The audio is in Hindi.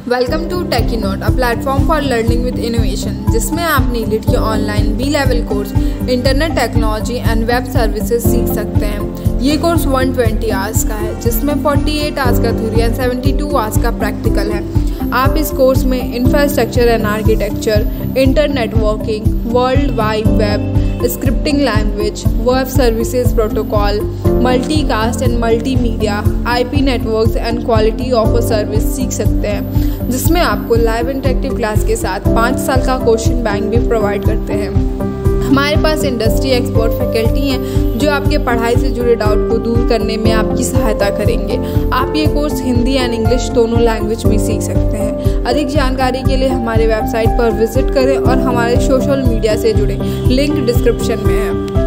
Welcome to Techienote, a platform for learning with innovation, जिसमें आप नीलिट के online B level course internet technology and web services सीख सकते हैं। ये कोर्स 120 आवर्स का है, जिसमें 48 आवर्स का थ्योरी एंड 72 आवर्स का प्रैक्टिकल है। आप इस कोर्स में infrastructure and architecture, internetworking, world wide web, scripting language, web services protocol, multicast and multimedia, IP networks and quality of a service सीख सकते हैं, जिसमें आपको लाइव इंटरेक्टिव क्लास के साथ 5 साल का क्वेश्चन बैंक भी प्रोवाइड करते हैं। हमारे पास इंडस्ट्री एक्सपर्ट फैकल्टी हैं जो आपके पढ़ाई से जुड़े डाउट को दूर करने में आपकी सहायता करेंगे। आप ये कोर्स हिंदी एंड इंग्लिश दोनों लैंग्वेज में सीख सकते हैं। अधिक जानकारी के लिए हमारे वेबसाइट पर विजिट करें और हमारे सोशल मीडिया से जुड़े लिंक डिस्क्रिप्शन में है।